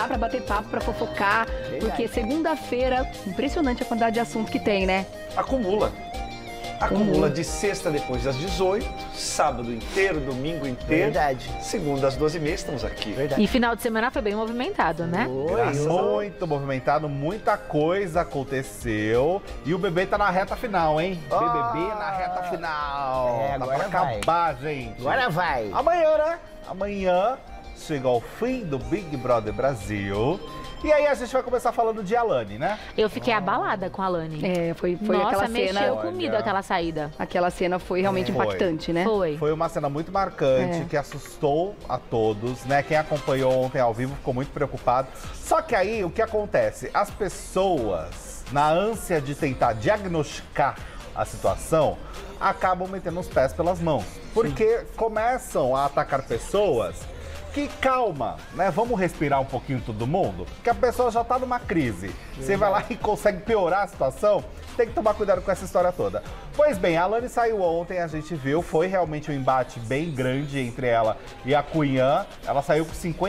conversar, pra bater papo, pra fofocar. Porque segunda-feira, impressionante a quantidade de assunto que tem, né? Acumula de sexta depois das 18, sábado inteiro, domingo inteiro. Verdade. Segunda às 12h30 estamos aqui. Verdade. E final de semana foi bem movimentado, né? Muito movimentado, muita coisa aconteceu. E o bebê tá na reta final, hein? BBB na reta final. É, tá agora pra vai. acabar, gente. Agora vai. Amanhã, né? Amanhã chega ao fim do Big Brother Brasil. E aí a gente vai começar falando de Alane, né? Eu fiquei abalada com a Alane. Foi Nossa, aquela mexeu cena. comigo aquela saída. Aquela cena foi realmente Foi. impactante, né? Foi uma cena muito marcante, que assustou a todos, né? Quem acompanhou ontem ao vivo ficou muito preocupado. Só que aí, o que acontece? As pessoas, na ânsia de tentar diagnosticar a situação, acabam metendo os pés pelas mãos. Porque começam a atacar pessoas que, calma, né? Vamos respirar um pouquinho todo mundo, porque a pessoa já tá numa crise. Você vai lá e consegue piorar a situação, tem que tomar cuidado com essa história toda. Pois bem, a Alane saiu ontem, a gente viu, foi realmente um embate bem grande entre ela e a Cunhã. Ela saiu com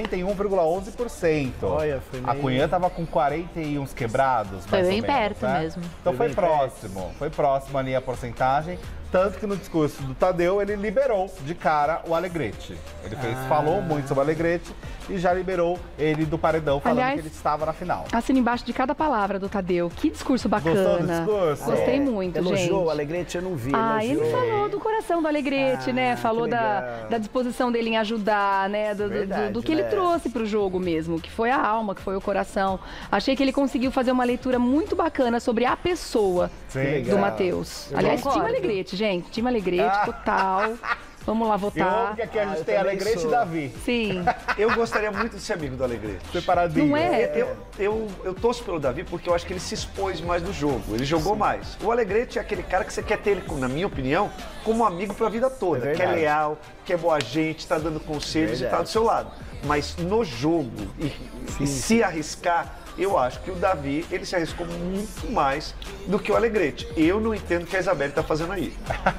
51,11%. Olha, foi meio... A Cunhã tava com 40 e uns quebrados, Foi mais bem ou menos, perto né? mesmo. Então Foi foi bem próximo, foi próximo ali a porcentagem. Tanto que no discurso do Tadeu, ele liberou de cara o Alegrete. Ele falou muito sobre o Alegrete e já liberou ele do paredão, falando Aliás, que ele estava na final. Assina embaixo de cada palavra do Tadeu. Que discurso bacana. Gostou do discurso? Gostei muito, Elogiou gente. o Alegrete, eu não vi. Ele falou do coração do Alegrete, né? Falou que legal. da disposição dele em ajudar, né? Do que ele trouxe pro jogo mesmo, que foi a alma, que foi o coração. Achei que ele conseguiu fazer uma leitura muito bacana sobre a pessoa Sim. do Matheus. Aliás, concordo. time Alegrete, gente. Time Alegrete, total. Vamos lá Eu votar. amo que aqui a gente eu tem também Alegrete sou. e Davi. Sim. Eu gostaria muito de ser amigo do Alegrete. Separadinho. Não é? Eu torço pelo Davi porque eu acho que ele se expôs mais no jogo, ele jogou mais. O Alegrete é aquele cara que você quer ter ele, na minha opinião, como amigo pra vida toda, É que é verdade. leal, que é boa gente, tá dando conselhos e tá do seu lado. Mas no jogo, e se arriscar, eu acho que o Davi, ele se arriscou muito mais do que o Alegrete. Eu não entendo o que a Isabelle tá fazendo aí.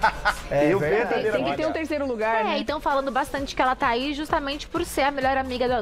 Eu verdade. Tem verdadeiramente... que ter um terceiro lugar, né? Então falando bastante que ela tá aí justamente por ser a melhor amiga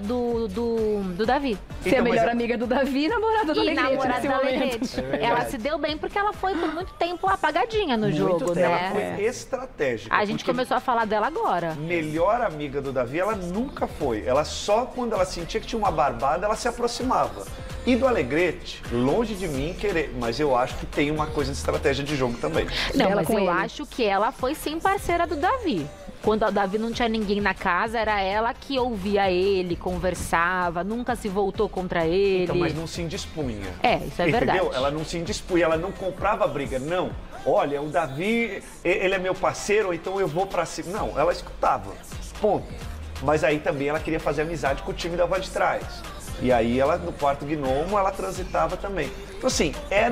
do Davi. Ser a Então, mas melhor é- amiga do Davi e namorada do E Alegrete namorada nesse da momento. Alegrete. Ela se deu bem porque ela foi por muito tempo apagadinha no Muito jogo, tempo. Ela né? foi estratégica. A gente porque começou a falar dela agora. melhor amiga do Davi, ela nunca foi. Ela só quando ela sentia que tinha uma barbada, ela se aproximava. E do Alegrete, longe de mim querer, mas eu acho que tem uma coisa de estratégia de jogo também. Não, Dela mas com eu ele. acho que ela foi sim parceira do Davi. Quando o Davi não tinha ninguém na casa, era ela que ouvia ele, conversava, nunca se voltou contra ele. Então, mas não se indispunha. Isso é verdade. Entendeu? Ela não se indispunha, ela não comprava briga, não. Olha, o Davi, ele é meu parceiro, então eu vou pra cima. Não, ela escutava, ponto. Mas aí também ela queria fazer amizade com o time da Voz de Trás. E aí ela, no quarto gnomo, ela transitava também. Então assim,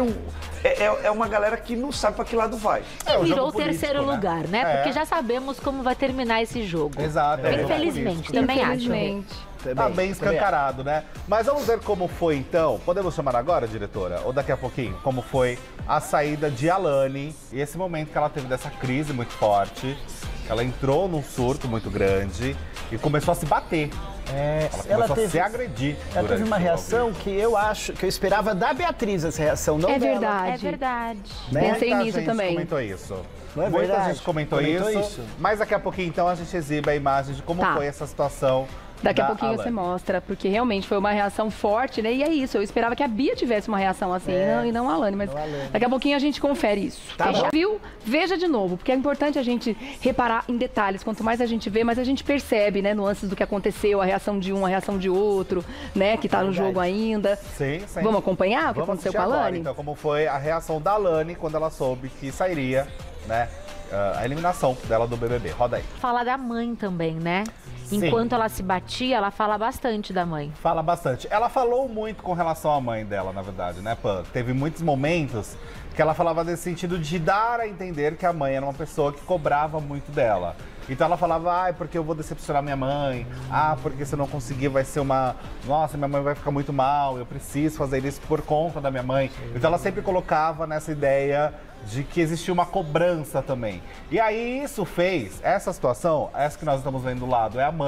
é uma galera que não sabe pra que lado vai. o Virou jogo o terceiro político, né? lugar, né? É. Porque já sabemos como vai terminar esse jogo. Exato. é o jogo Infelizmente, político. também acho. Infelizmente. Tá bem escancarado, né? Mas vamos ver como foi, então. Podemos chamar agora, diretora? Ou daqui a pouquinho? Como foi a saída de Alane e esse momento que ela teve dessa crise muito forte. Ela entrou num surto muito grande e começou a se bater. Ela começou a se agredir. Ela teve durante uma o reação ao vivo. que eu acho, que eu esperava da Beatriz essa reação, não É dela. verdade. É verdade. Né? Pensei Muita nisso gente também. comentou isso. Não é Muita verdade? gente comentou Comentou isso, isso. mas daqui a pouquinho, então, a gente exibe a imagem de como Tá. foi essa situação. Daqui a da pouquinho Alane. você mostra, porque realmente foi uma reação forte, né? E é isso, eu esperava que a Bia tivesse uma reação assim, e não a Alane, mas não a Alane. daqui a pouquinho a gente confere isso. Tá bom. Viu? Veja de novo, porque é importante a gente reparar em detalhes. Quanto mais a gente vê, mais a gente percebe, né? Nuances do que aconteceu, a reação de um, a reação de outro, né? Que tá no Verdade. jogo ainda. Sim, sim. Vamos acompanhar o que Vamos aconteceu assistir com a agora, Alane? então, como foi a reação da Alane quando ela soube que sairia, né? A eliminação dela do BBB. Roda aí. Falar da mãe também, né? Sim. Enquanto ela se batia, ela fala bastante da mãe. Fala bastante. Ela falou muito com relação à mãe dela, na verdade, né, Pan? Teve muitos momentos que ela falava nesse sentido de dar a entender que a mãe era uma pessoa que cobrava muito dela. Então ela falava, porque eu vou decepcionar minha mãe, porque se eu não conseguir vai ser uma... Nossa, minha mãe vai ficar muito mal, eu preciso fazer isso por conta da minha mãe. Então ela sempre colocava nessa ideia de que existia uma cobrança também. E aí isso fez, essa situação, essa que nós estamos vendo do lado é a mãe,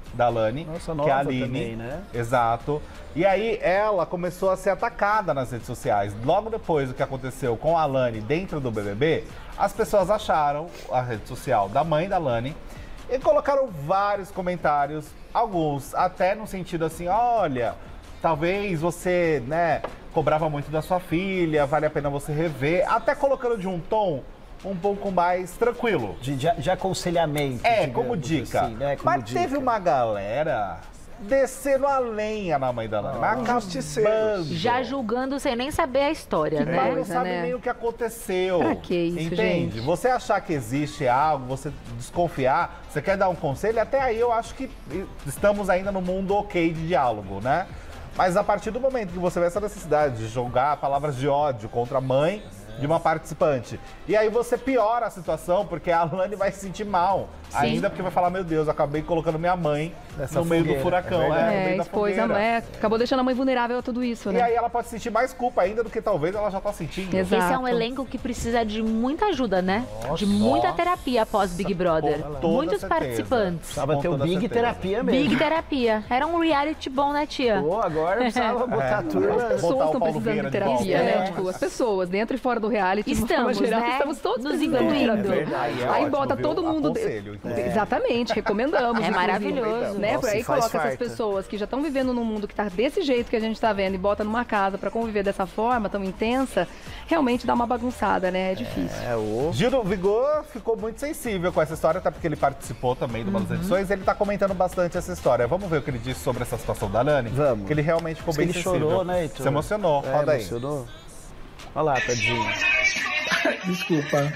da Lani, Nossa, que é a nova Aline. também, né? Exato. E aí ela começou a ser atacada nas redes sociais. Logo depois do que aconteceu com a Lani dentro do BBB, as pessoas acharam a rede social da mãe da Lani e colocaram vários comentários, alguns até no sentido assim, olha, talvez você, né, cobrava muito da sua filha, vale a pena você rever, até colocando de um tom um pouco mais tranquilo. De aconselhamento. Como digamos dica. assim, né? Como Mas dica. teve uma galera descendo a lenha na mãe da Lani, justiceiros. Já julgando sem nem saber a história, Que né? Mas não coisa, sabe né? nem o que aconteceu. Pra que isso, Entende? gente? Você achar que existe algo, você desconfiar, você quer dar um conselho, até aí eu acho que estamos ainda no mundo ok de diálogo, né? Mas a partir do momento que você vê essa necessidade de jogar palavras de ódio contra a mãe de uma participante, e aí você piora a situação, porque a Lani vai se sentir mal, ainda porque vai falar, meu Deus, eu acabei colocando minha mãe Nessa no meio do fogueira, furacão, é verdade. no meio da expôs a fogueira. mãe, acabou deixando a mãe vulnerável a tudo isso, E né? aí ela pode sentir mais culpa ainda do que talvez ela já tá sentindo. Exato. Esse é um elenco que precisa de muita ajuda, né? De muita terapia após Big Brother. Com toda Muitos certeza. participantes. Precisava Com ter o toda Big certeza. Terapia mesmo. Big terapia. Era um reality bom, né, tia? Pô, agora precisava botar tudo. As pessoas Botar o estão Paulo precisando Vieira de de terapia, volta. né? Tipo, as pessoas, dentro e fora do reality, de uma forma Estamos, geral, né? estamos todos Nos precisando de incluindo. terapia. É verdade, é Aí ótimo, bota viu? todo mundo... Aconselho, inclusive. Exatamente, recomendamos. É inclusive, maravilhoso. né? Nossa, Aí e faz coloca essas falta. pessoas que já estão vivendo num mundo que tá desse jeito que a gente tá vendo e bota numa casa pra conviver dessa forma tão intensa, realmente dá uma bagunçada, né? É difícil. Gil do Vigor ficou muito sensível com essa história, até porque ele participou também de uma das edições. Ele tá comentando bastante essa história. Vamos ver o que ele disse sobre essa situação da Lani? Vamos. Que ele realmente ficou Diz que bem ele sensível. chorou, né, Heitor? Se emocionou. Roda aí. Emocionou. Olha lá, tadinho. Desculpa.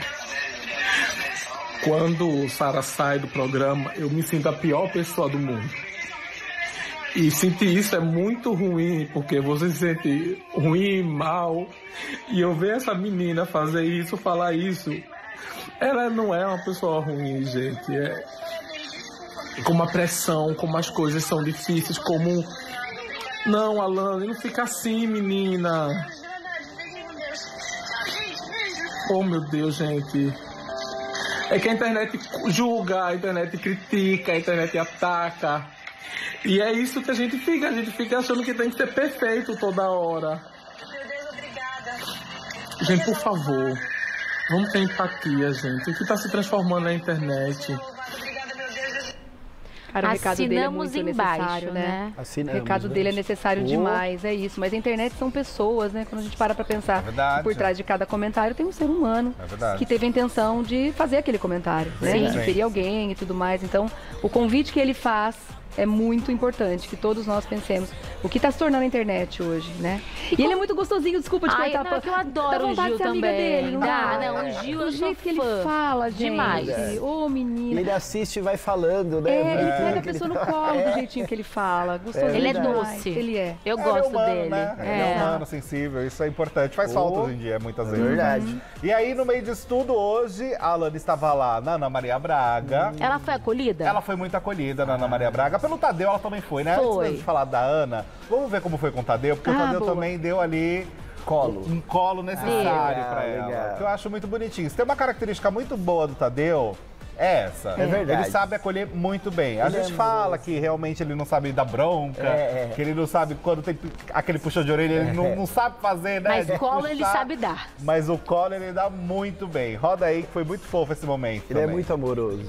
Quando Sara sai do programa, eu me sinto a pior pessoa do mundo. E sentir isso é muito ruim, porque você se sente ruim, mal. E eu ver essa menina fazer isso, falar isso, ela não é uma pessoa ruim, gente. É como a pressão, como as coisas são difíceis, como... Não, Alane, não fica assim, menina. Oh, meu Deus, gente. É que a internet julga, a internet critica, a internet ataca. E é isso que a gente fica achando que tem que ser perfeito toda hora. Meu Deus, obrigada. Gente, por favor, vamos ter empatia, gente. O que está se transformando na internet? Obrigada, meu Deus. Cara, o recado dele é Assinamos muito embaixo, necessário, né? O Assinamos, recado dele é necessário Pô. demais, é isso. Mas a internet são pessoas, né? Quando a gente para pra pensar verdade. que por trás de cada comentário tem um ser humano É verdade. que teve a intenção de fazer aquele comentário, né? Sim. De ferir alguém e tudo mais. Então, o convite que ele faz é muito importante, que todos nós pensemos o que está se tornando a internet hoje, né? E ele é muito gostosinho, desculpa te Ai, cortar. não, é que eu dá adoro o vontade Gil de ser amiga também. dele, não Dá, dá? não, o Gil Do eu sou jeito que ele fã. fala, gente. Demais. Ô, E menina. ele assiste e vai falando, né? É, ele Tudo pega a que ele pessoa no tá- colo do jeitinho que ele fala. Gostosinho Ele é demais. doce. Ele é. Eu Ele gosto é humano, dele. né? Ele é humano, sensível, isso é importante. Faz falta hoje em dia, muitas vezes. Verdade. E aí, no meio disso tudo, hoje, a Alane estava lá na Ana Maria Braga. Ela foi acolhida? Ela foi muito acolhida na Ana Maria Braga. Pelo Tadeu, ela também foi, né? Foi. Antes de falar da Ana, vamos ver como foi com o Tadeu, porque o Tadeu boa. também deu ali Colo. um colo necessário Legal, pra ela. legal. Que eu acho muito bonitinho. Se tem uma característica muito boa do Tadeu, é essa. É verdade. Ele sabe acolher muito bem. A Ele gente é fala que realmente ele não sabe dar bronca, É. que ele não sabe quando tem aquele puxa de orelha, ele não sabe fazer, né? Mas de colo puxar. ele sabe dar. Mas o colo ele dá muito bem. Roda aí, que foi muito fofo esse momento. Ele é também. muito amoroso.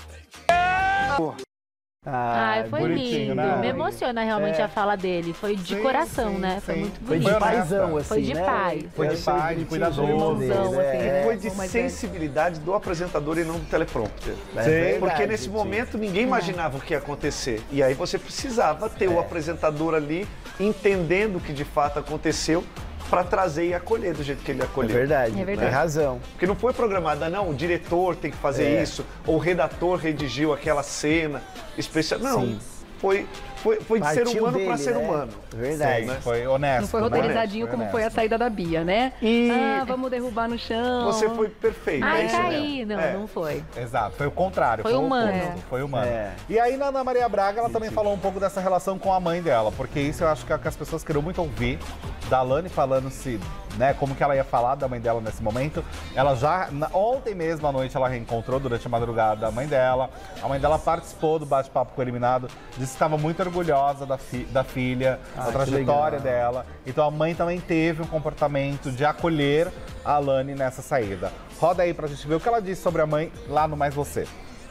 Ai, foi bonitinho, lindo. né? Me emociona realmente a fala dele. Foi de Sim, coração, sim, né? Foi sim. muito Foi bonito. de honesta. paizão, assim, Foi de né? pai. Foi de Eu sei pai, de direitinho, cuidadoso. sou irmão dele, Irmãozão, assim, né? Foi de Irmão mais velho. sensibilidade do apresentador e não do teleprompter. É verdade, Porque nesse tio. momento ninguém imaginava o que ia acontecer. E aí você precisava ter o apresentador ali entendendo o que de fato aconteceu para trazer e acolher do jeito que ele É acolheu. verdade, É verdade. tem razão. Porque não foi programada, não, o diretor tem que fazer isso, ou o redator redigiu aquela cena especial. Não, Sim. foi de ser Partiu humano dele, para ser né? humano. Verdade. Sim, foi honesto. Não foi né? roteirizadinho como foi a saída da Bia, né? E- Vamos derrubar no chão. Você foi perfeito. Ai, é isso caí. mesmo. Não foi. Exato, foi o contrário. Foi o humano. oposto, Foi humano. É. E aí, na Ana Maria Braga, ela também falou um pouco dessa relação com a mãe dela, porque isso eu acho que é o que as pessoas queriam muito ouvir. Da Alane falando se, né, como que ela ia falar da mãe dela nesse momento. Ela já, ontem mesmo à noite, ela reencontrou durante a madrugada a mãe dela. A mãe dela participou do bate-papo com o Eliminado, disse que estava muito orgulhosa da filha, da trajetória dela. Então a mãe também teve um comportamento de acolher a Alane nessa saída. Roda aí pra gente ver o que ela disse sobre a mãe lá no Mais Você.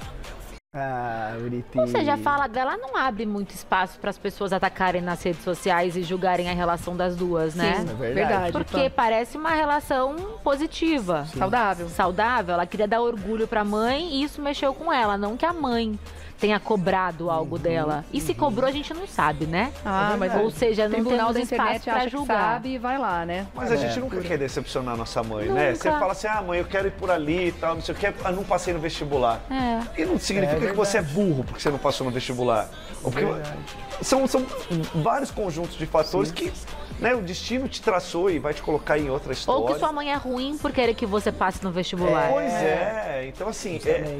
Ah, bonitinho. Ou seja, a fala dela não abre muito espaço para as pessoas atacarem nas redes sociais e julgarem a relação das duas, né? Sim, verdade. verdade. Porque parece uma relação positiva. Saudável. Saudável. Ela queria dar orgulho pra mãe e isso mexeu com ela. Não que a mãe tenha cobrado algo dela. E se cobrou, a gente não sabe, né? Mas Ou seja, o não tribunal temos da espaço internet pra acha que julgar. sabe e vai lá, né? Mas a gente nunca quer decepcionar nossa mãe, né? Nunca. Você fala assim, mãe, eu quero ir por ali e tal, não sei o que, não passei no vestibular. É. E não significa que você é burro porque você não passou no vestibular. Porque são vários conjuntos de fatores que, né, o destino te traçou e vai te colocar em outra história. Ou que sua mãe é ruim por querer que você passe no vestibular. Pois é, então assim,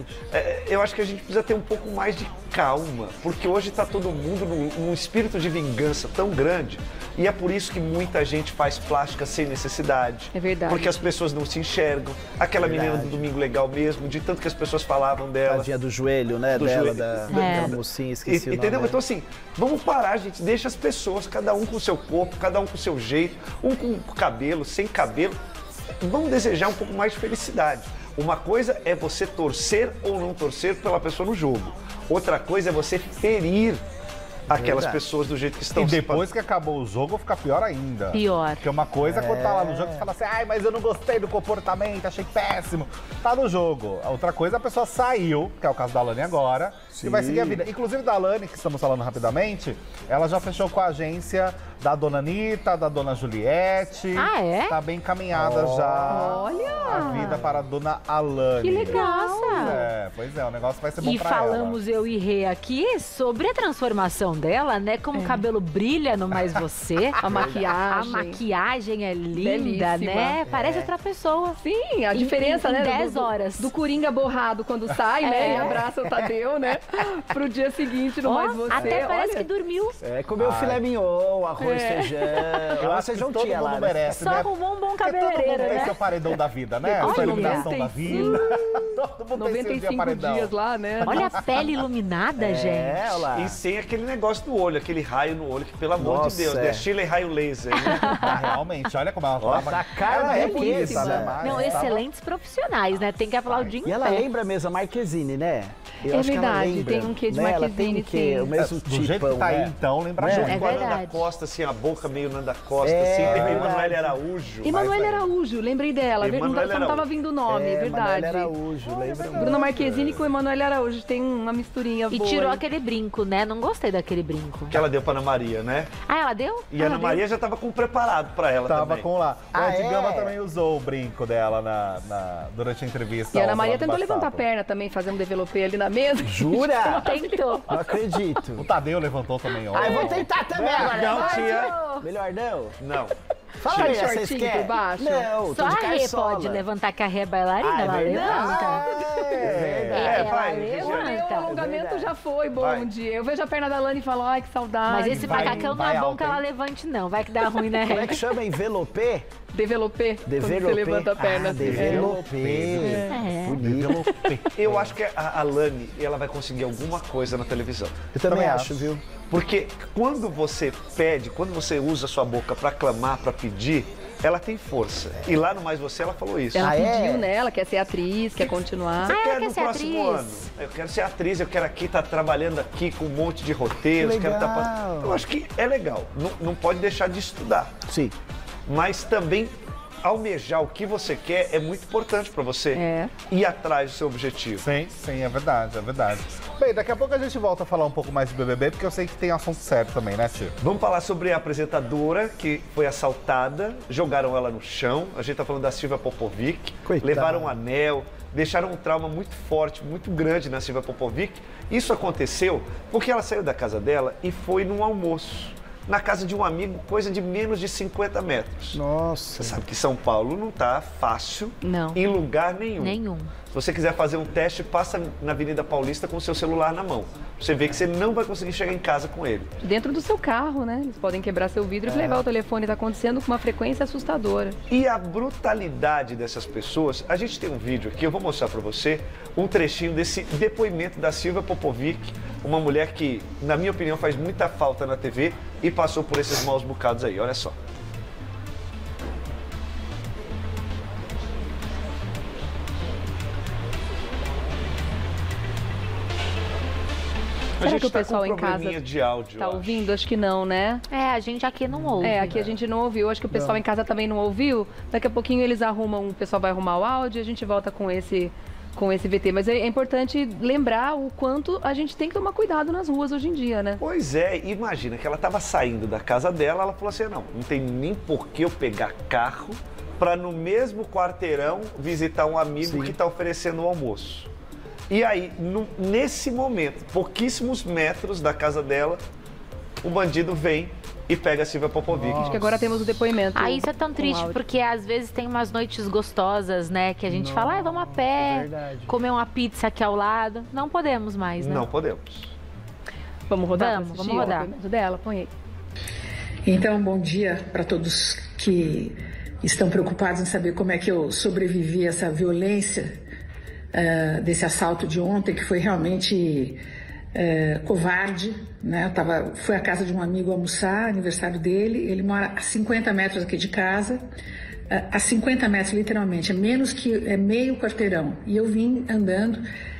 eu acho que a gente precisa ter um pouco mais de calma, porque hoje está todo mundo num espírito de vingança tão grande, e é por isso que muita gente faz plástica sem necessidade. É verdade. Porque as pessoas não se enxergam. Aquela menina do Domingo Legal mesmo, de tanto que as pessoas falavam dela. Tadinha do joelho, né? Do dela, joelho. daquela mocinha, esqueci o nome. Entendeu? dela. Então assim, vamos parar, gente. Deixa as pessoas, cada um com o seu corpo, cada um com o seu jeito, um com cabelo, sem cabelo. Vamos desejar um pouco mais de felicidade. Uma coisa é você torcer ou não torcer pela pessoa no jogo. Outra coisa é você ferir aquelas pessoas do jeito que estão E depois que acabou o jogo, fica pior ainda. Pior. Porque uma coisa é quando tá lá no jogo, você fala assim, mas eu não gostei do comportamento, achei péssimo. Tá no jogo. A outra coisa, a pessoa saiu, que é o caso da Alane agora, e vai seguir a vida. Inclusive da Alane, que estamos falando rapidamente, ela já fechou com a agência da dona Anitta, da dona Juliette. Ah, é? Tá bem encaminhada já. Olha! A vida para a dona Alane. Que legal! Pois é, o negócio vai ser bom E pra ela. falamos eu e Rê aqui sobre a transformação dela, né? Como o cabelo brilha no Mais Você. A maquiagem. A maquiagem é linda, Belíssima. né? Parece outra pessoa. Sim, a diferença, em né? 10 horas. Do Coringa borrado quando sai, né? E abraça o Tadeu, né? Pro dia seguinte no Ó, Mais Você. até parece olha. que dormiu. Comeu filé mignon, arroz, feijão. Eu acho que feijão todo tinha mundo lá, né? merece, Só né? arrumou um bom Porque todo mundo cabeleireiro, tem né? seu paredão da vida, né? Olha, Sua eliminação da 95 vida. Todo mundo tem seu dia 95 paredão. dias lá, né? Olha a pele iluminada, gente. Olha lá. E sem aquele negócio do olho, aquele raio no olho, que pelo amor Nossa, de Deus, né? Chile raio laser, né? Ah, realmente, olha como ela tava. Tá cara Ela é bonita, belíssima. né? Mas Não, tava- excelentes profissionais, né? Tem que aplaudir em E ela pé. lembra mesmo a Marquezine, né? Eu É acho que ela verdade, lembra, tem um quê de né? Ela Marquezine, tem um quê? sim. O mesmo Do jeito tipão, que tá aí, né? então, lembra Né? junto. É Com a Nanda verdade. Costa, assim, a boca meio Nanda Costa, É, assim, teve verdade. Emanuele Araújo. Emanuele Araújo, lembrei dela. Emanuele Só não tava Araújo. vindo o nome, é verdade. Emanuele Araújo, lembra? Bruna Marquezine com Emanuele Araújo. Tem uma misturinha E boa. tirou aí. aquele brinco, né? Não gostei daquele brinco. Que ela deu pra Ana Maria, né? Ah, ela deu? E a Ana Maria já tava com preparado pra ela Tava também. com lá. O Ah, Ed é? Gama também usou o brinco dela durante a entrevista. E a Ana ao Maria Lado tentou do levantar a Bate-Papo. perna também, fazer um developê ali na mesa. Jura? Tentou. Não acredito. O Tadeu levantou também ontem. Ah, eu vou tentar também agora. Não, Vai, tia. Melhor não? Não. Fala aí, vocês shortinho querem? por baixo? Não, Só tô de a Rê carçola. pode levantar, que a Rê é bailarina, Ah, é ela verdade. levanta. É, Ela vai, O levanta. alongamento verdade. já foi bom Vai. um dia. Eu vejo a perna da Lani e falo, ai, que saudade. Mas esse vai- macacão não vai é bom alto, que ela hein? levante, não. Vai que dá ruim, né, Como é Rê? que chama? Envelopê? Developê. Quando você Developê. levanta a perna. Ah, assim. developê. É. Bonito. Eu acho que a Lani, ela vai conseguir alguma coisa na televisão. Eu também Também acho, acho. viu? Porque quando você pede, quando você usa a sua boca pra clamar, pra pedir, ela tem força. E lá no Mais Você, ela falou isso. Ela Ah, é? pediu, né? Ela quer ser atriz, quer continuar. Você Ah, ela quer quer no ser próximo atriz? ano? Eu quero ser atriz, eu quero aqui estar trabalhando aqui com um monte de roteiros. Legal. Quero estar... Eu acho que é legal. Não pode deixar de estudar. Sim. Mas também almejar o que você quer é muito importante pra você É. ir atrás do seu objetivo. Sim, é verdade, é verdade. Bem, daqui a pouco a gente volta a falar um pouco mais de BBB, porque eu sei que tem assunto sério também, né, tio? Vamos falar sobre a apresentadora que foi assaltada, jogaram ela no chão. A gente tá falando da Silvia Popovic. Coitada. Levaram um anel, deixaram um trauma muito forte, muito grande na Silvia Popovic. Isso aconteceu porque ela saiu da casa dela e foi num almoço na casa de um amigo, coisa de menos de 50 metros. Nossa. Você sabe que São Paulo não tá fácil Não. em lugar nenhum. Nenhum. Se você quiser fazer um teste, passa na Avenida Paulista com o seu celular na mão. Você vê que você não vai conseguir chegar em casa com ele. Dentro do seu carro, né? Eles podem quebrar seu vidro e levar o telefone. Está acontecendo com uma frequência assustadora. E a brutalidade dessas pessoas, a gente tem um vídeo aqui, eu vou mostrar para você um trechinho desse depoimento da Silvia Popovic, uma mulher que, na minha opinião, faz muita falta na TV e passou por esses maus bocados aí, olha só. Será que o pessoal em casa de áudio, tá ouvindo? Acho que não, né? A gente aqui não ouve. Aqui a gente não ouviu. Acho que o pessoal em casa também não ouviu. Daqui a pouquinho eles arrumam, o pessoal vai arrumar o áudio e a gente volta com esse VT. Mas é importante lembrar o quanto a gente tem que tomar cuidado nas ruas hoje em dia, né? Pois é, imagina que ela estava saindo da casa dela, ela falou assim, não tem nem por que eu pegar carro para no mesmo quarteirão visitar um amigo que está oferecendo o almoço. E aí, nesse momento, pouquíssimos metros da casa dela, o bandido vem e pega a Silvia Popovic. Acho que agora temos o depoimento. Isso é tão triste, porque às vezes tem umas noites gostosas, né? Que a gente fala, vamos a pé, comer uma pizza aqui ao lado. Não podemos mais, né? Não podemos. Vamos rodar? Vamos rodar. O dela, põe aí. Então, bom dia para todos que estão preocupados em saber como é que eu sobrevivi a essa violência desse assalto de ontem, que foi realmente covarde, né? Fui à casa de um amigo almoçar, aniversário dele, ele mora a 50 metros aqui de casa, a 50 metros literalmente, é meio quarteirão, e eu vim andando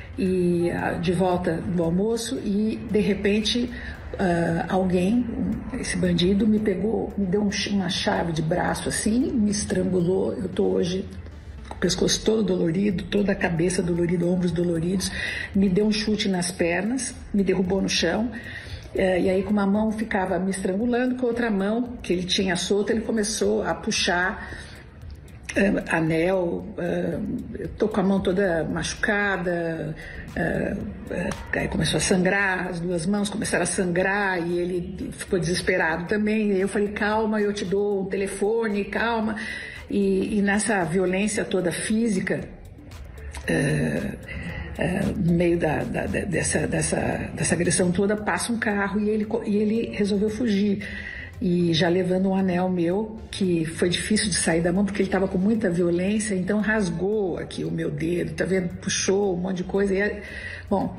de volta do almoço e de repente alguém, esse bandido me pegou, me deu uma chave de braço assim, me estrangulou. Eu tô hoje com o pescoço todo dolorido, toda a cabeça dolorida, ombros doloridos, me deu um chute nas pernas, me derrubou no chão, e aí com uma mão ficava me estrangulando, com a outra mão que ele tinha solta, ele começou a puxar anel, eu tô com a mão toda machucada, aí começou a sangrar, as duas mãos começaram a sangrar e ele ficou desesperado também. Eu falei, calma, eu te dou um telefone, calma. E nessa violência toda física, no meio dessa agressão toda, passa um carro e ele resolveu fugir. E já levando um anel meu, que foi difícil de sair da mão, porque ele estava com muita violência, então rasgou aqui o meu dedo, tá vendo? Puxou um monte de coisa. Bom,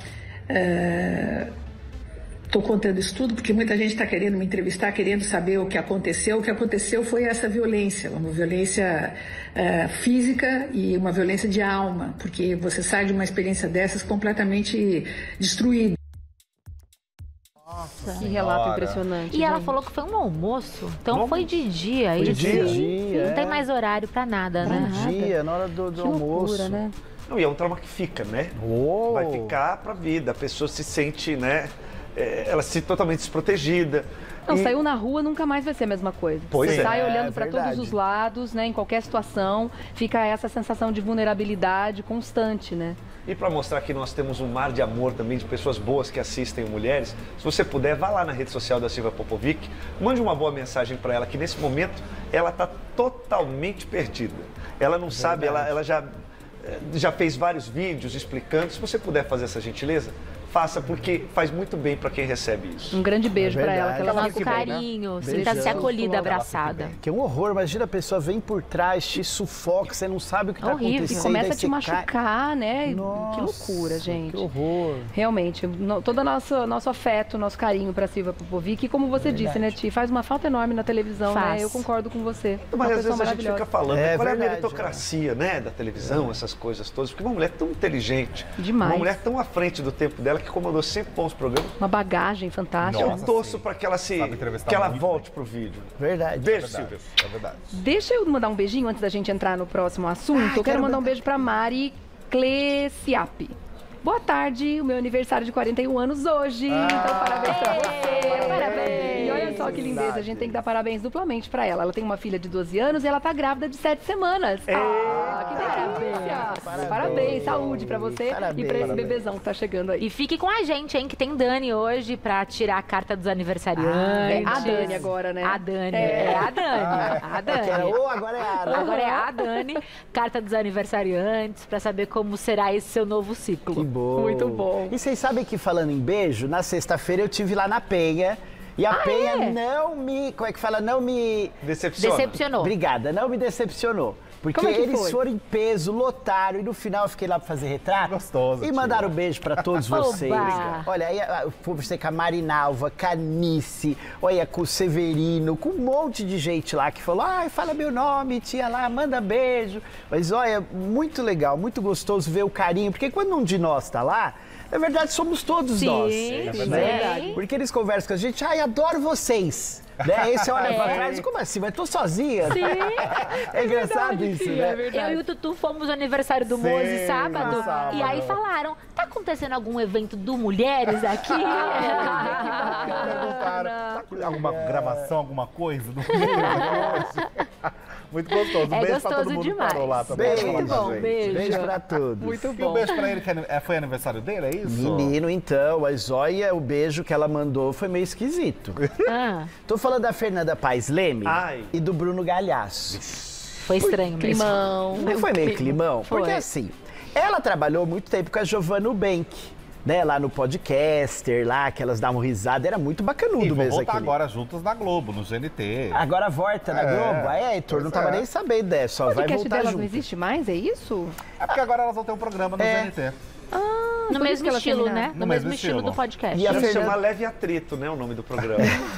estou contando isso tudo porque muita gente está querendo me entrevistar, querendo saber o que aconteceu. O que aconteceu foi essa violência, uma violência física e uma violência de alma, porque você sai de uma experiência dessas completamente destruído. Nossa, que relato impressionante. E ela falou que foi um almoço, então foi de dia. Foi isso. de dia. Não tem mais horário pra nada, né? Dia, na hora do almoço. Loucura, né? Não, e é um trauma que fica, né? Vai ficar pra vida. A pessoa se sente, né? Ela se sente totalmente desprotegida. Não, saiu na rua, nunca mais vai ser a mesma coisa. Pois Você sai olhando para verdade. todos os lados, né? Em qualquer situação, fica essa sensação de vulnerabilidade constante, né? E para mostrar que nós temos um mar de amor também, de pessoas boas que assistem mulheres, se você puder, vá lá na rede social da Silvia Popovic, mande uma boa mensagem para ela, que nesse momento ela está totalmente perdida. Ela não sabe, ela já fez vários vídeos explicando. Se você puder fazer essa gentileza, faça, porque faz muito bem para quem recebe isso. Um grande beijo para ela, que ela Nosso fique bem, né? carinho, sinta-se acolhida, abraçada. Que é um horror, imagina a pessoa vem por trás, te sufoca, você não sabe o que está Horrível. acontecendo. E começa aí a te você machucar, né? Nossa, que loucura, gente. Que horror. Realmente, todo o nosso afeto, nosso carinho para Silvia Popovic, e como você disse, né, Ti, faz uma falta enorme na televisão, Faz. né? Eu concordo com você. Mas às vezes a gente fica falando, qual é a verdade, meritocracia, né, da televisão, essas coisas todas, porque uma mulher tão inteligente, Demais. uma mulher tão à frente do tempo dela, que comandou sempre bons programas. Uma bagagem fantástica. Eu Nossa, torço sim. para que ela Sabe entrevistar que ela muito volte pro vídeo. Verdade. Beijo, É verdade, Silvia. é verdade. Deixa eu mandar um beijinho antes da gente entrar no próximo assunto. Eu quero mandar um beijo para Mari Cleciapi. Boa tarde, o meu aniversário de 41 anos hoje. Então, parabéns pra você. Parabéns. E olha só que lindeza, a gente tem que dar parabéns duplamente pra ela. Ela tem uma filha de 12 anos e ela tá grávida de 7 semanas. que delícia. Parabéns, saúde pra você e pra esse bebezão que tá chegando aí. E fique com a gente, hein, que tem Dani hoje pra tirar a carta dos aniversariantes. A Dani agora, né? A Dani, a Dani. A Dani. Ou agora é a Ana. Agora é a Dani, carta dos aniversariantes, pra saber como será esse seu novo ciclo. Que bom. Muito bom. E vocês sabem que, falando em beijo, na sexta-feira eu tive lá na Penha. E a Penha não me... Como é que fala? Não me... Decepcionou. Obrigada, não me decepcionou. Porque Como é que eles foi? foram em peso, lotaram, e no final eu fiquei lá pra fazer retrato. Gostoso, E tia. mandaram um beijo pra todos vocês. Oba! Olha, aí eu conversei com a Marinalva, Canice, olha, com o Severino, com um monte de gente lá que falou, ai, fala meu nome, tia lá, manda beijo. Mas olha, muito legal, muito gostoso ver o carinho, porque quando um de nós tá lá, na verdade somos todos nós. Sim, Né? Porque eles conversam com a gente, ai, adoro vocês. Né? Aí você olha pra trás, como assim? Mas tô sozinha. Sim. É engraçado isso, né? Eu e o Tutu fomos no aniversário do Sim, Mozi sábado, no sábado. e aí falaram, tá acontecendo algum evento do Mulheres aqui? Perguntaram, tá com alguma gravação, alguma coisa? Muito gostoso. É Beijo pra todo gostoso mundo que demais. parou lá também. Beijo. falando Muito com a bom, gente. beijo. Beijo pra todos. Muito E um bom. beijo pra ele, que foi aniversário dele, é isso? Menino, então, a Zóia, o beijo que ela mandou foi meio esquisito. Ah, Tô falando da Fernanda Paes Leme Ai. e do Bruno Galhaço. foi estranho mesmo. Climão. Não foi meio climão? Foi. Porque assim, ela trabalhou muito tempo com a Giovanna Bank, né? Lá no Podcaster, lá que elas davam risada, era muito E bacanudo vão mesmo voltar aquele. agora juntos na Globo, no GNT. Agora volta na Globo? É, Heitor, não tava nem sabendo dessa, só O vai podcast voltar delas junto. não existe mais, é isso? É porque agora elas vão ter um programa no GNT. No por isso mesmo que ela estilo, terminaram. né? No No mesmo mesmo estilo estilo. do podcast. E a Vai Fernanda- chamar Leve Atrito, né? O nome do programa.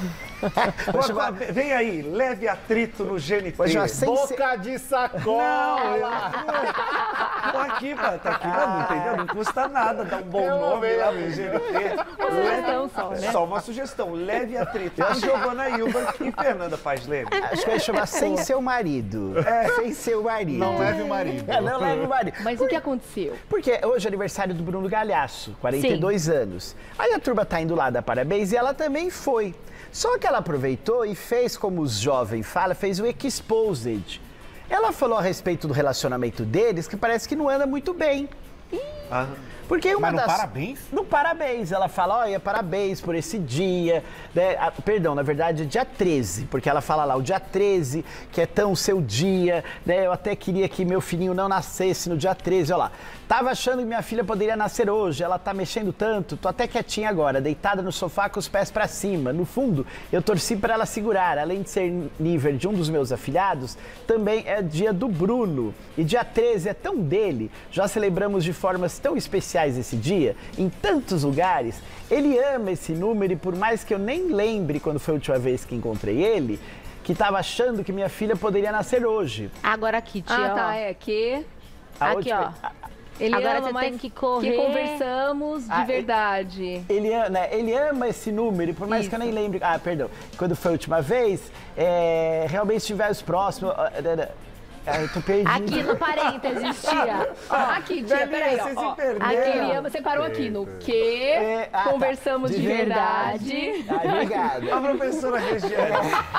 Vem aí, Leve Atrito no GNT. Mas já sem Boca de sacola! Tô aqui, mano, tá aqui, não entendeu? Não custa nada dar um bom Eu nome amei, lá amei. no GNT. sugestão só, né? Só uma sugestão, Leve Atrito. A Giovanna Hilbert e Fernanda Paes Leme. Acho que vai chamar Sem Seu Marido. Sem Seu Marido. Não leve o marido. Não leve o marido. Mas o que aconteceu? Porque hoje é aniversário do Bruno Galhaço, 42 anos. Aí a turma tá indo lá dar parabéns e ela também foi. Só que ela aproveitou e fez, como os jovens falam, fez o exposed. Ela falou a respeito do relacionamento deles que parece que não anda muito bem. Ah, Porque uma Mas no das... parabéns? No parabéns. Ela fala, olha, parabéns por esse dia. Né? Perdão, na verdade é dia 13, porque ela fala lá, o dia 13, que é tão seu dia, né? Eu até queria que meu filhinho não nascesse no dia 13, olha lá. Tava achando que minha filha poderia nascer hoje, ela tá mexendo tanto, tô até quietinha agora, deitada no sofá com os pés pra cima. No fundo, eu torci pra ela segurar. Além de ser nível de um dos meus afilhados, também é dia do Bruno. E dia 13 é tão dele. Já celebramos de formas tão especiais esse dia, em tantos lugares. Ele ama esse número e por mais que eu nem lembre quando foi a última vez que encontrei ele, que tava achando que minha filha poderia nascer hoje. Agora aqui, tia, Ah, ó. tá, é que A Aqui, última- ó. ele Agora ama, você mas tem que correr. que conversamos de verdade. Ele ama esse número, e por mais que eu nem Isso. lembre. Ah, perdão. Quando foi a última vez, realmente estiver os próximos. Eu tô perdido. Aqui no parênteses, tia. Aqui, tia, peraí, você se ó. perdeu. Ele ama, você parou aqui no que Tá. conversamos de verdade. Ah, obrigado. a professora Regiane.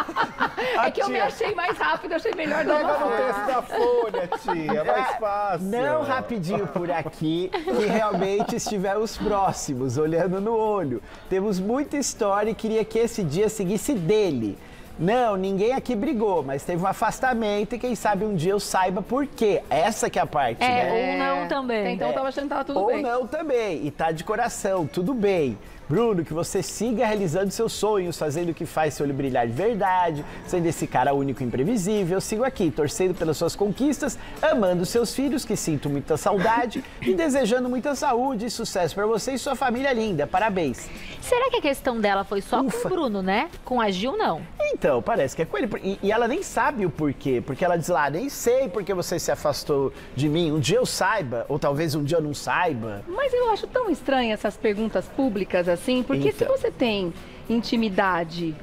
É que eu me achei mais rápido, achei melhor dar Pega no uma texto da folha, tia, é mais fácil. Não rapidinho por aqui, que realmente estiver os próximos, olhando no olho. Temos muita história e queria que esse dia seguisse dele. Não, ninguém aqui brigou, mas teve um afastamento e quem sabe um dia eu saiba por quê. Essa que é a parte, né? Ou não também. Então eu tava achando que tava tudo Ou bem. não também, e tá de coração, tudo bem. Bruno, que você siga realizando seus sonhos, fazendo o que faz seu olho brilhar de verdade, sendo esse cara único e imprevisível. Eu sigo aqui, torcendo pelas suas conquistas, amando seus filhos, que sinto muita saudade, e desejando muita saúde e sucesso pra você e sua família linda. Parabéns. Será que a questão dela foi só com o Bruno, né? Com a Gil, não. Então, parece que é com ele. E ela nem sabe o porquê, porque ela diz lá, nem sei porque você se afastou de mim. Um dia eu saiba, ou talvez um dia eu não saiba. Mas eu acho tão estranho essas perguntas públicas assim, porque se Então. você tem intimidade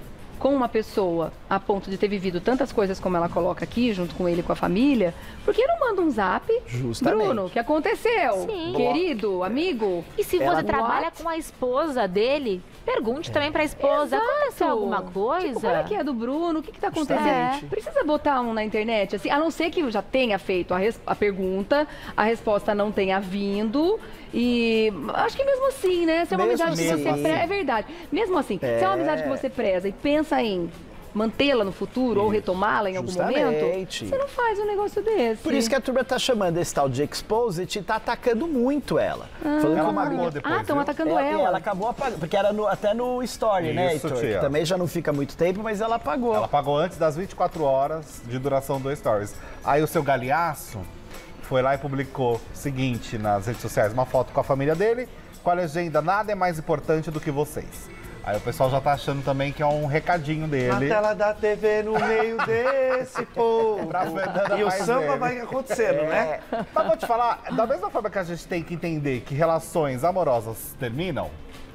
com uma pessoa a ponto de ter vivido tantas coisas como ela coloca aqui, junto com ele e com a família, por que não manda um zap? Justamente. Bruno, o que aconteceu? Sim. Querido, amigo? E se Ela- você trabalha What? com a esposa dele, pergunte também pra esposa, aconteceu alguma coisa? Tipo, como é que é do Bruno? O que tá acontecendo? Justamente. Precisa botar um na internet, assim, a não ser que eu já tenha feito a pergunta, a resposta não tenha vindo. E acho que mesmo assim, né? Se é uma Mesmo amizade que você assim. preza. É verdade. Mesmo assim, se é uma amizade que você preza e pensa em mantê-la no futuro ou retomá-la em algum momento, Justamente. você não faz um negócio desse. Por isso que a turma tá chamando esse tal de Exposit e tá atacando muito ela. Falando Ela que uma apagou menina... depois, estão viu? atacando Ela acabou apagando, porque era até no Story, né, Isso, Heitor? tia. Que também já não fica muito tempo, mas ela apagou. Ela pagou antes das 24 horas de duração do Stories. Aí o seu Galhaço foi lá e publicou o seguinte nas redes sociais, uma foto com a família dele, com a legenda, nada é mais importante do que vocês. Aí o pessoal já tá achando também que é um recadinho Na dele. tela da TV, no meio desse povo. Pra Fernanda E o Paes samba Leme. vai acontecendo, né? Mas vou te falar, da mesma forma que a gente tem que entender que relações amorosas terminam,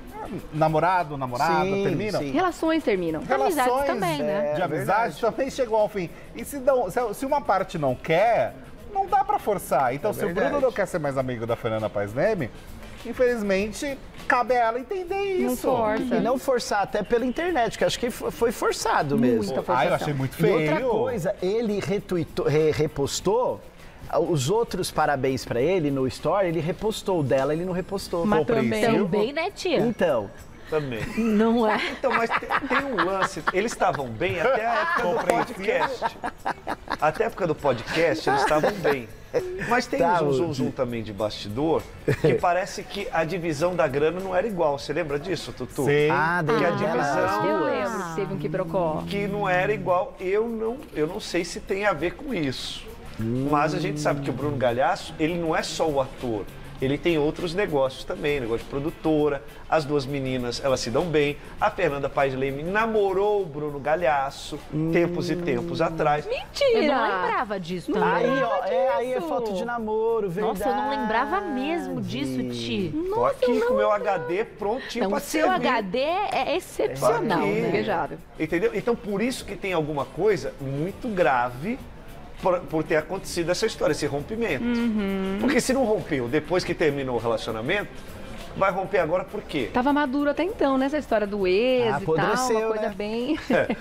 namorada, Sim, terminam, sim. Relações terminam. Amizades também, né? de amizade também chegou ao fim. E se uma parte não quer, não dá pra forçar. Então, se o verdade. Bruno não quer ser mais amigo da Fernanda Paes Leme, infelizmente, cabe a ela entender Não isso. força. E não forçar até pela internet, que acho que foi forçado mesmo. Muita Ah, eu forçação. achei muito E feio. outra coisa, ele repostou os outros parabéns pra ele no Story, ele repostou o dela, ele não repostou. Mas também. Também, né, tia? Então, Também. Não é? Então, mas tem um lance. Eles estavam bem até a época do podcast. Até a época do podcast, eles estavam bem. Mas tem Tá, um zum também de bastidor que parece que a divisão da grana não era igual. Você lembra disso, Tutu? Sim. Que a divisão Eu lembro que teve um quiprocó. que não era igual. Eu não sei se tem a ver com isso. Mas a gente sabe que o Bruno Galhaço, ele não é só o ator. Ele tem outros negócios também, negócio de produtora. As duas meninas, elas se dão bem. A Fernanda Paes Leme namorou o Bruno Galhaço tempos e tempos atrás. Mentira! Eu não lembrava disso também. aí, ó, aí é disso. foto de namoro, verdade. Nossa, eu não lembrava mesmo disso, Ti. Tô aqui com o meu HD prontinho Então, pra o seu servir. HD é excepcional, Aqui. né? Invejável. Entendeu? Então, por isso que tem alguma coisa muito grave por ter acontecido essa história, esse rompimento. Porque se não rompeu depois que terminou o relacionamento, vai romper agora por quê? Tava maduro até então, né? Essa história do ex e tal, Apodreceu, uma coisa né? bem...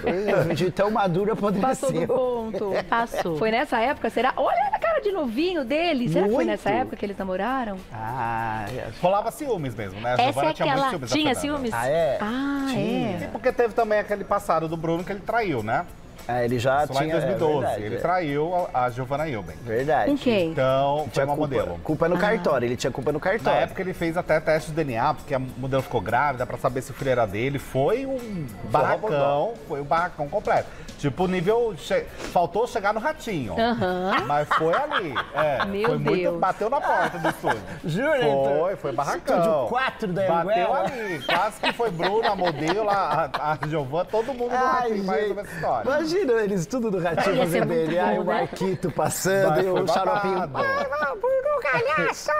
De tão madura Passou do apodreceu. ponto. Passou. Foi nessa época, será? Olha a cara de novinho dele. Será que foi Muito. nessa época que eles namoraram? Ah, Rolava ciúmes mesmo, né? A Essa Giovana é tinha muito aquela... ciúmes da Tinha Fernanda. ciúmes? ah, é? Ah, Tinha. é. Porque teve também aquele passado do Bruno que ele traiu, né? Ah, ele já Isso lá tinha... em 2012. verdade, ele traiu a Giovana Eubank. Verdade. Com quem? Então, foi Tinha uma culpa, modelo. culpa no cartório, ele tinha culpa no Na cartório. época ele fez até teste de DNA, porque a modelo ficou grávida pra saber se o filho era dele. Foi um barracão, foi um barracão completo. Tipo, nível. Faltou chegar no ratinho. Mas foi ali. É, Meu foi muito. Deus. Bateu na porta do estúdio. Jura? Foi barracão. Estúdio 4 da Bateu Anguera. ali. Quase que foi Bruno, a modelo, a Giovana, todo mundo no ratinho, mais ou menos essa história. Imagina eles tudo do ratinho Ia ser fazendo muito dele. Aí bom, o né? Marquito passando Mas e foi o xaropinho. babado. Bruno Galhaço!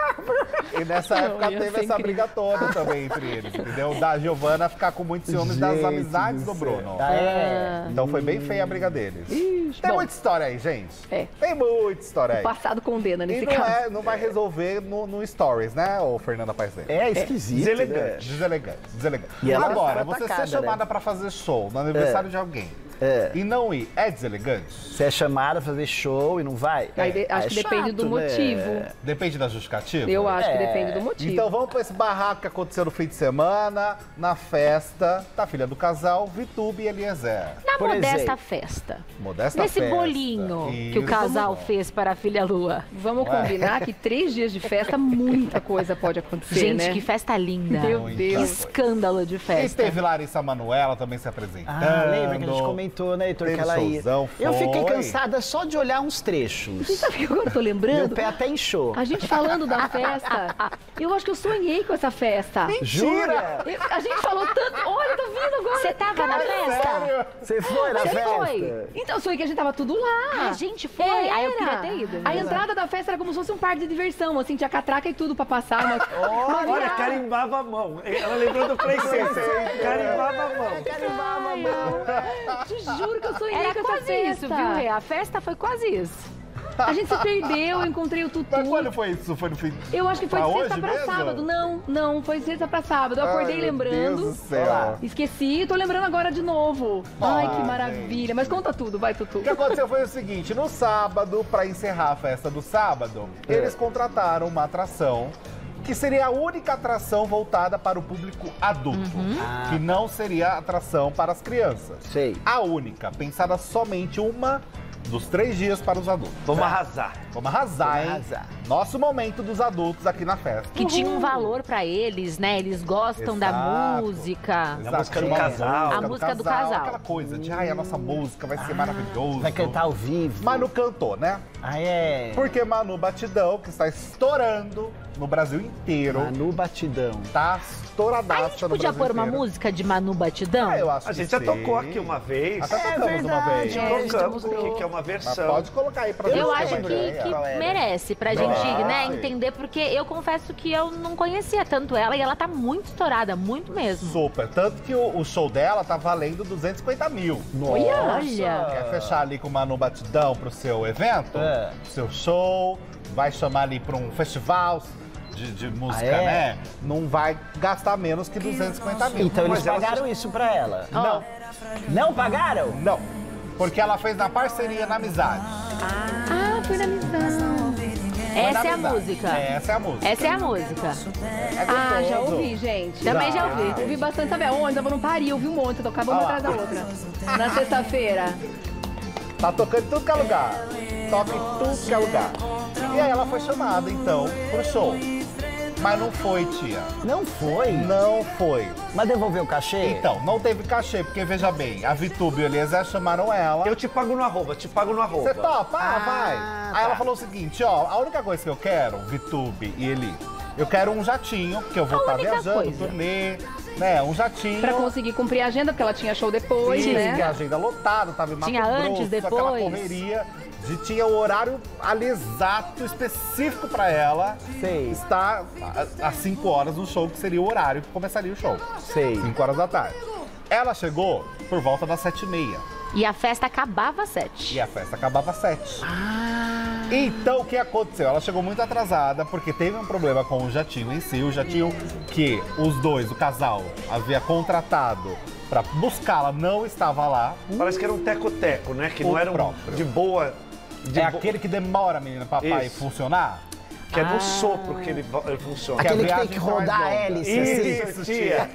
E nessa época ia teve ser essa incrível. briga toda também entre eles, entendeu? Da Giovana ficar com muitos ciúmes das Gente amizades do céu. Bruno. Ah, é? Então foi bem feia a briga deles. Tem bom. muita história aí, gente. É. Tem muita história aí. O passado condena E nesse não, caso. não vai resolver no Stories, né, ô Fernanda Paes Leme? É esquisito. Deselegante. Deselegante. E ela Agora, foi você atacada, ser chamada né? pra fazer show no aniversário de alguém e não ir, é deselegante? Você é chamado a fazer show e não vai? Aí acho É que depende do chato, né? motivo. Depende da justificativa? Eu acho que depende do motivo. Então vamos pra esse barraco que aconteceu no fim de semana, na festa da filha do casal, Vitube e Eliezer. Na Por modesta exemplo. festa. Modesta Nesse festa. bolinho que o Isso. casal fez para a filha Lua. Vamos combinar que 3 dias de festa, muita coisa pode acontecer, Gente, né? que festa linda. Meu Muita Deus. coisa. Escândalo de E festa. teve Larissa Manoela também se apresentando. Ah, lembra que a gente comentou, né, Heitor, que Teve ela ia. showzão, Eu fiquei foi. cansada só de olhar uns trechos. Sabe o que agora eu tô Meu lembrando? pé até inchou. A gente falando da festa, eu acho que eu sonhei com essa festa. Jura? A gente falou tanto. Olha, tá vindo agora. Você tava na festa? Você foi na Você festa? foi? Então, sonhei que a gente tava tudo lá. A gente foi. Aí eu queria ter ido. A entrada da festa era como se fosse um parque de diversão, assim, tinha catraca e tudo pra passar. Mas... Olha, carimbava a mão. Ela lembrou do Play Center. Carimbava a mão. Carimbava a mão. Te juro que eu sonhei Era com essa quase festa. isso, viu, Rê? A festa foi quase isso. A gente se perdeu, eu encontrei o Tutu. Mas quando foi isso? Foi no fim? Eu acho que foi Pra de sexta hoje pra mesmo? sábado. Não, foi de sexta pra sábado. Eu acordei Ai, meu lembrando. Deus do céu. Esqueci, tô lembrando agora de novo. Ai, que gente. maravilha. Mas conta tudo, vai, Tutu. O que aconteceu foi o seguinte, no sábado, para encerrar a festa do sábado, eles contrataram uma atração que seria a única atração voltada para o público adulto, que não seria atração para as crianças. Sei. A única, pensada somente uma dos 3 dias para os adultos. Vamos arrasar. Vamos arrasar, hein? Arrasar. Nosso momento dos adultos aqui na festa. Que tinha um valor pra eles, né? Eles gostam da Exato. música. A música do Uma casal. A música do casal. Aquela coisa de, ai, a nossa música vai ser maravilhoso. Vai cantar ao vivo. Manu cantou, né? Ah, é. Porque Manu Batidão, que está estourando no Brasil inteiro, Manu Batidão. tá estouradaça A gente no podia Brasil pôr uma inteiro. música de Manu Batidão? Ah, eu acho A que gente já sim. tocou aqui uma vez. Até tocamos uma vez. Tocamos aqui, que é uma Mas versão. pode colocar aí pra Eu gente ter acho uma ideia. que Qual era? merece pra Vai. gente, né, entender, porque eu confesso que eu não conhecia tanto ela e ela tá muito estourada, muito mesmo. Super. Tanto que o show dela tá valendo 250 mil. Olha! Quer fechar ali com Manu Batidão pro seu evento? É. Pro seu show? Vai chamar ali pra um festival de música, Ah, é? né? Não vai gastar menos que 250 mil. Então eles Mas ela pagaram isso pra ela. Não, Não pagaram? não. Porque ela fez na parceria, na amizade. Ah, foi na missão. Essa é a amizade. música. Essa é a música. Essa é a música. É Ah, já gostoso. ouvi, gente. Também já ouvi. Ouvi bastante, sabe aonde? Tava no Paris, ouvi um monte, tocava uma Olha lá. atrás da outra. Na sexta-feira. Tá tocando em tudo que é lugar. Toca em tudo que é lugar. E aí ela foi chamada, então, pro show. Mas não foi, tia. Não foi? Não foi. Mas devolveu o cachê? Então, não teve cachê, porque veja bem, a Vitube e o Eliezer chamaram ela. Eu te pago no arroba, te pago no arroba. Você topa? Ah, vai. tá. Aí ela falou o seguinte, ó, a única coisa que eu quero, Vitube e Eli, eu quero um jatinho, porque eu vou A estar única viajando, coisa. turnê, né, um jatinho. Pra conseguir cumprir a agenda, porque ela tinha show depois, Sim, né? que a agenda lotada, tava em Mato Tinha antes, Grosso, aquela depois. correria. Tinha o horário ali exato, específico pra ela Sei. estar às 5 horas no show, que seria o horário que começaria o show. Sei. 5 horas da tarde. Ela chegou por volta das 7h30 E a festa acabava às 7. e a festa acabava às 7. Ah. Então, o que aconteceu? Ela chegou muito atrasada, porque teve um problema com o jatinho em si. O jatinho que os dois, o casal, havia contratado pra buscá-la, não estava lá. Parece que era um teco-teco, né? Que O não era um próprio. de boa. É aquele que demora, menina, papai, Isso. funcionar. Que é no sopro que ele funciona. Que a Aquele que tem viagem que tá mais rodar a longa. hélice, assim. Isso, tia.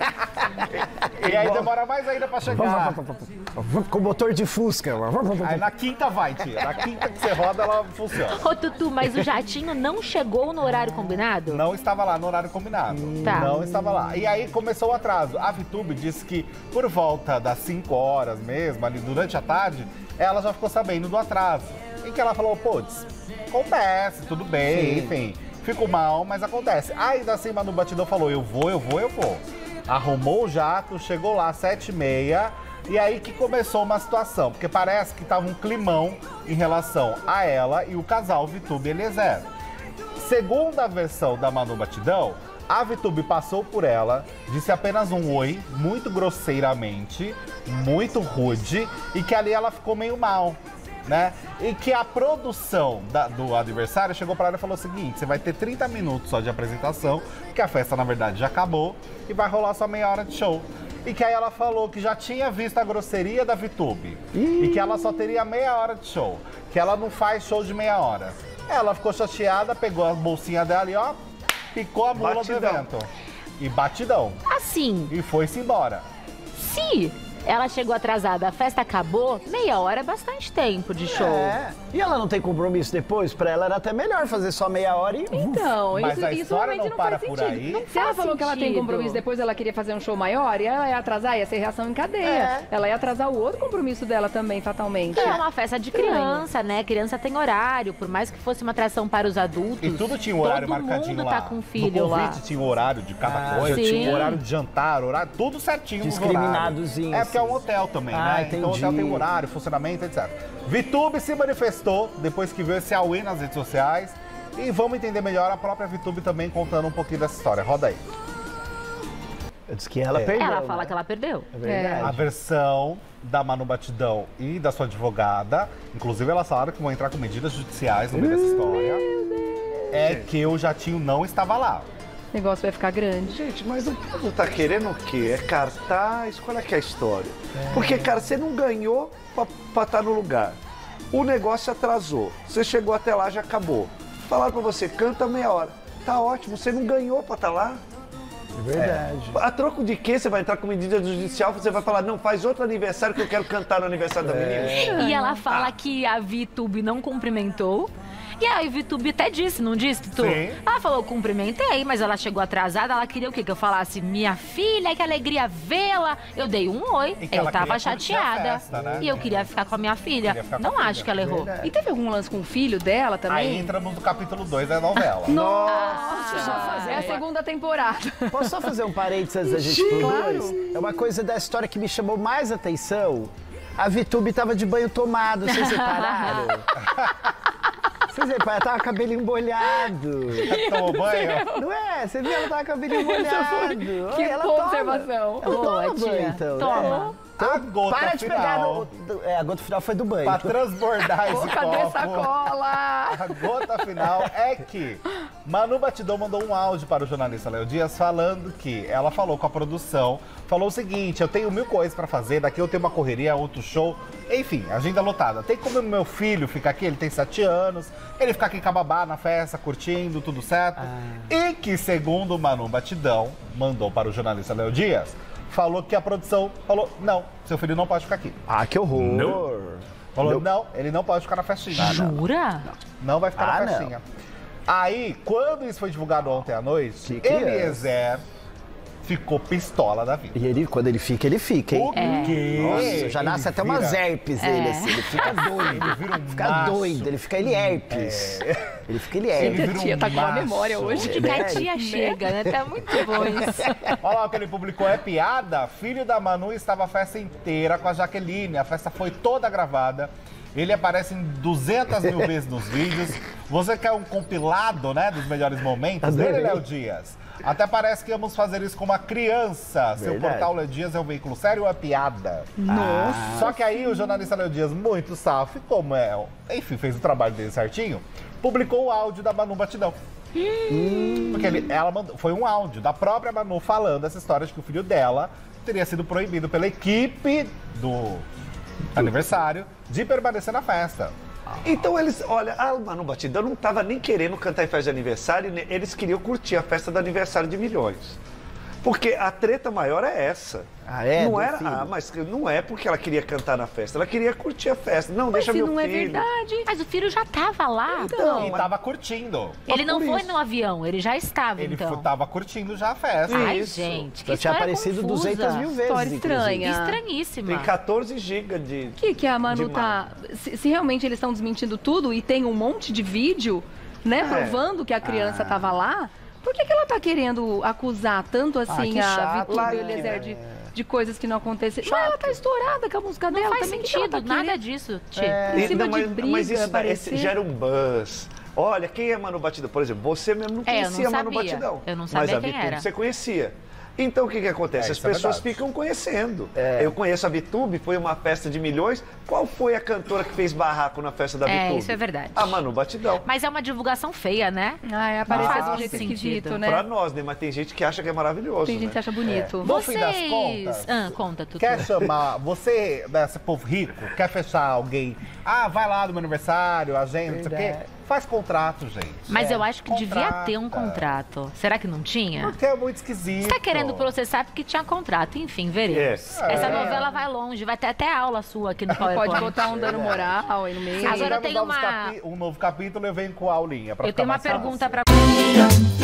E aí demora mais ainda pra chegar. Com motor de Fusca. Aí na quinta vai, tia. Na quinta que você roda, ela funciona. Ô, Tutu, mas o jatinho não chegou no horário combinado? Não estava lá no horário combinado. Tá. Não estava lá. E aí começou o atraso. A Vitube disse que por volta das 5 horas mesmo, ali durante a tarde, ela já ficou sabendo do atraso. Em que ela falou, putz, acontece, tudo bem, enfim. Fico mal, mas acontece. Ainda assim, Manu Batidão falou, eu vou. Arrumou o jato, chegou lá às 7h30. E aí que começou uma situação, porque parece que tava um climão em relação a ela e o casal Vitube e Eliezer. Segundo a versão da Manu Batidão, a Vitube passou por ela, disse apenas um oi, muito grosseiramente, muito rude, e que ali ela ficou meio mal, né? E que a produção do adversário chegou para ela e falou o seguinte, você vai ter 30 minutos só de apresentação, porque a festa na verdade já acabou, e vai rolar só meia hora de show. E que aí ela falou que já tinha visto a grosseria da Vitube, e que ela só teria meia hora de show, que ela não faz show de meia hora. Ela ficou chateada, pegou a bolsinha dela e ó, picou a mula Batidão. do evento. E batidão. Assim, E foi-se embora. se ela chegou atrasada, a festa acabou, meia hora é bastante tempo de show. É. E ela não tem compromisso depois? Pra ela era até melhor fazer só meia hora e... Então, Mas isso, a isso história realmente não não faz para por sentido. aí. Se ela faz falou que ela tem sentido. compromisso, depois ela queria fazer um show maior, e ela ia atrasar, ia ser reação em cadeia. Ela ia atrasar o outro compromisso dela também, fatalmente. É uma festa de criança, né? Criança tem horário, por mais que fosse uma atração para os adultos. E tudo tinha um horário todo marcadinho mundo lá. tá com filho no lá. convite tinha o horário de cada coisa, sim. tinha o horário de jantar, horário, tudo certinho nos horários. Discriminadozinho, É sim. que é um hotel também, né? Entendi. Então o hotel tem horário, funcionamento, etc. VTube se manifestou depois que viu esse all-in nas redes sociais. E vamos entender melhor a própria VTube também contando um pouquinho dessa história. Roda aí. Eu disse que ela perdeu. Ela fala né? que ela perdeu. É verdade. A versão da Manu Batidão e da sua advogada, inclusive elas falaram que vão entrar com medidas judiciais no meio dessa história, é que o jatinho não estava lá. O negócio vai ficar grande. Gente, mas o povo tá querendo o quê? É cartaz? Qual é que é a história? Porque, cara, você não ganhou pra estar no lugar. O negócio atrasou. Você chegou até lá, já acabou. Falaram pra você, canta meia hora. Tá ótimo, você não ganhou pra estar lá. É verdade. A troco de quê? Você vai entrar com medida judicial, você vai falar, não, faz outro aniversário que eu quero cantar no aniversário da menina. E ela fala que a VTube não cumprimentou. E aí a VTube até disse, não disse, Tu? Sim. Ela falou, cumprimentei, mas ela chegou atrasada, ela queria o quê? Que eu falasse, minha filha, que alegria vê-la. Eu dei um oi, E que eu ela tava queria curtir a chateada. festa, né? E eu queria ficar com a minha filha. Queria ficar com Não a acho filha. que ela errou. E teve algum lance com o filho dela também? Aí entramos no capítulo 2 da novela. Nossa, é a segunda temporada. Posso só fazer um parênteses antes da gente ir pro dois? É uma coisa da história que me chamou mais atenção. A VTube tava de banho tomado, vocês repararam? Vocês repararam? Tava com cabelinho molhado. Tomou banho? Não é? Você viu? Ela tava com cabelinho molhado. Que Olha, ela boa toma. observação. Ela Boa, toma tia. banho, então. Toma. A gota Para de pegar final, a gota final foi do banho. pra transbordar esse Cadê copo, sacola? a gota final é que Manu Batidão mandou um áudio para o jornalista Léo Dias falando que ela falou com a produção, falou o seguinte, eu tenho 1000 coisas para fazer, daqui eu tenho uma correria, outro show, enfim, agenda lotada. Tem como meu filho ficar aqui, ele tem 7 anos, ele ficar aqui em Cababá na festa, curtindo, tudo certo. E que, segundo Manu Batidão, mandou para o jornalista Léo Dias, falou que a produção falou, não, seu filho não pode ficar aqui. Ah, que horror. Falou, não, ele não pode ficar na festinha. Jura? Não vai ficar Ah, na não. festinha. Aí, quando isso foi divulgado ontem à noite, Que criança. Eliezer ficou pistola da vida. E ele, quando ele fica, hein? O quê? Nossa, já Ele nasce até vira- umas herpes ele, assim. Ele fica doido. Ele vira um Fica macho. doido, ele fica herpes. Ele fica Ele herpes. vira A tia tá com uma macho. memória hoje. Que a tia chega, né? Tá muito bom isso. Olha lá o que ele publicou, é piada. Filho da Manu estava a festa inteira com a Jaqueline. A festa foi toda gravada. Ele aparece em 200 mil vezes nos vídeos. Você quer um compilado, né, dos melhores momentos dele, Adorei. Léo Dias? Até parece que vamos fazer isso com uma criança. Seu Verdade. portal Léo Dias é um veículo sério ou é piada? Nossa. Só que aí o jornalista Léo Dias, muito safo, e como enfim, fez o trabalho dele certinho, publicou o áudio da Manu Batidão. Porque ela mandou, foi um áudio da própria Manu falando essa história de que o filho dela teria sido proibido pela equipe do aniversário de permanecer na festa. Então eles, olha, a Manu Batidão não tava nem querendo cantar em festa de aniversário, eles queriam curtir a festa do aniversário de milhões. Porque a treta maior é essa. Ah, é? Não Do era, filho? mas não é porque ela queria cantar na festa, ela queria curtir a festa. Não, Mas deixa se meu não é filho. verdade. Mas o filho já tava lá. Então, E tava curtindo. Ele não por foi isso. no avião, ele já estava, Ele então. tava curtindo já a festa. Ai, Isso. gente, que Já tinha história aparecido confusa. 200 mil vezes, História inclusive. estranha. Estranhíssima. Tem 14 GB de... Que a Manu de tá... Se realmente eles estão desmentindo tudo e tem um monte de vídeo, né, provando que a criança tava lá, por que ela tá querendo acusar tanto assim que a chato, VTube e o né? Eliezer de coisas que não aconteceram? Mas ela tá estourada com a música Não dela. faz também, o que ela sentido, tá nada querendo? disso, Tia. Em cima Não, de briga, mas isso aparecer. gera um buzz. Olha, quem é Manu Batidão? Por exemplo, você mesmo não É, eu não conhecia Manu sabia. Batidão. Eu não sabia mas a quem VTube era. você conhecia. Então o que acontece? As isso é pessoas verdade. ficam conhecendo. Eu conheço a VTube, foi uma festa de milhões. Qual foi a cantora que fez barraco na festa da É, VTube? isso é verdade. A Manu Batidão. Mas é uma divulgação feia, né? Aparece Faz de um um jeito sentido. esquisito, né? Pra nós, né? Mas tem gente que acha que é maravilhoso. Tem gente né? que acha bonito. No fim das Vocês... contas, conta, Tutu. quer chamar, você, desse povo rico, quer fechar alguém, vai lá no meu aniversário, agenda, não sei o quê, faz contrato, gente. Mas eu acho que devia Contrata. ter um contrato. Será que não tinha? Porque é muito esquisito. Você tá querendo processar porque tinha contrato. Enfim, veremos. É. Essa novela vai longe, vai ter até aula sua aqui no PowerPoint. Pode botar um dano moral aí no meio. Agora eu Se tenho tiver um novo capítulo, eu venho com a aulinha. Pra Eu ficar tenho uma mais fácil. pergunta pra